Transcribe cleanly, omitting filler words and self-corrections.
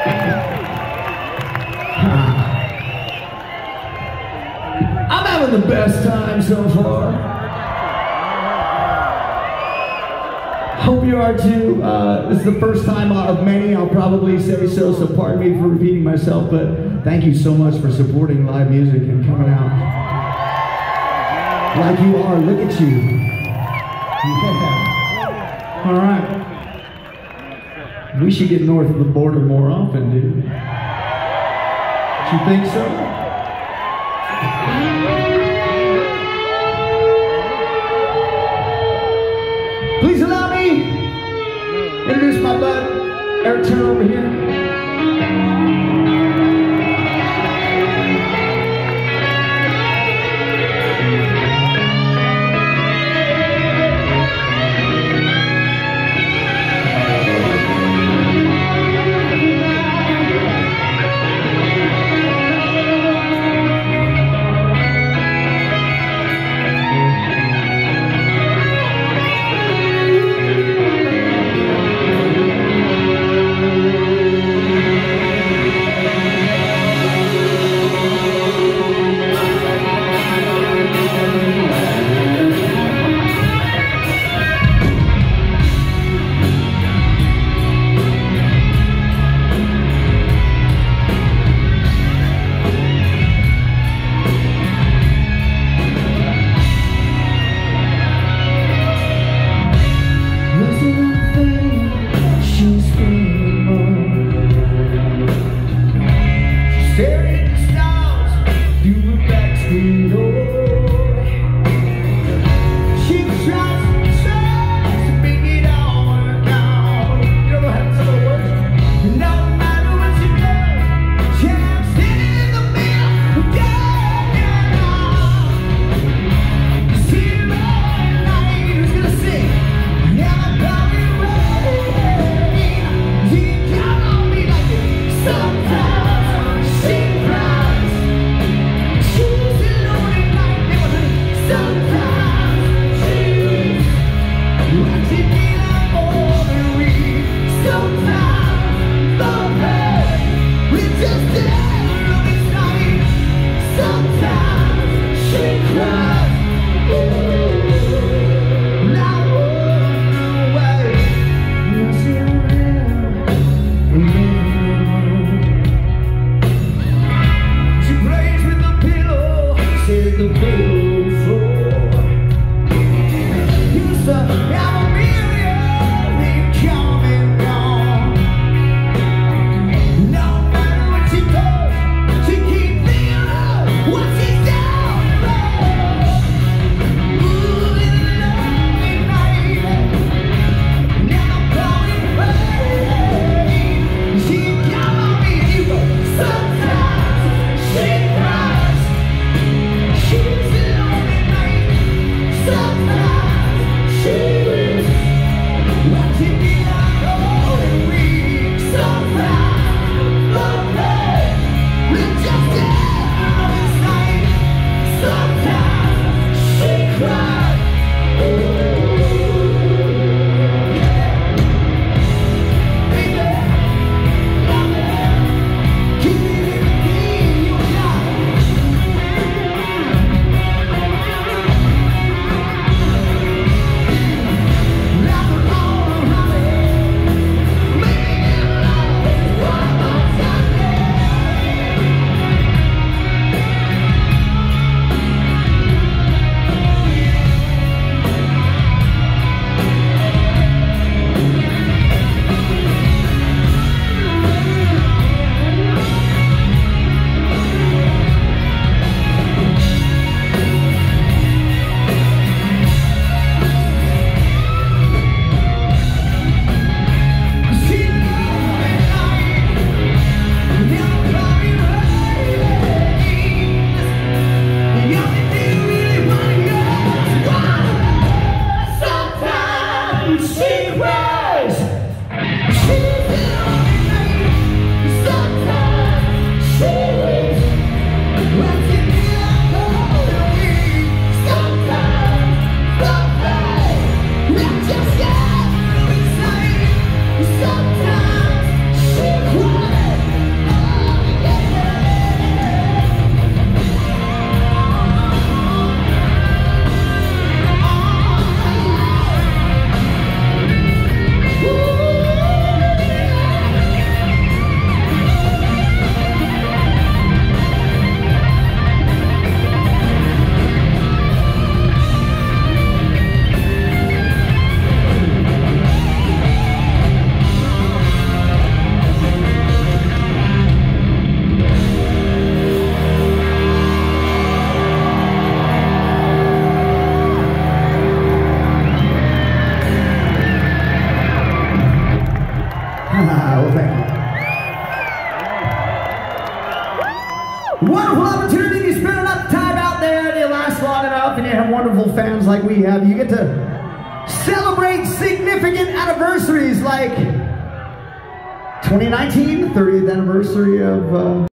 I'm having the best time so far. Hope you are too. This is the first time of many I'll probably say so pardon me for repeating myself, but thank you so much for supporting live music and coming out like you are. Look at you. Yeah. All right. We should get north of the border more often, dude. You think so? Please allow me to introduce my bud, Eric Turner over here. Well, thank you. Wonderful opportunity. You spend enough time out there and you last long enough and you have wonderful fans like we have. You get to celebrate significant anniversaries like 2019, the 30th anniversary of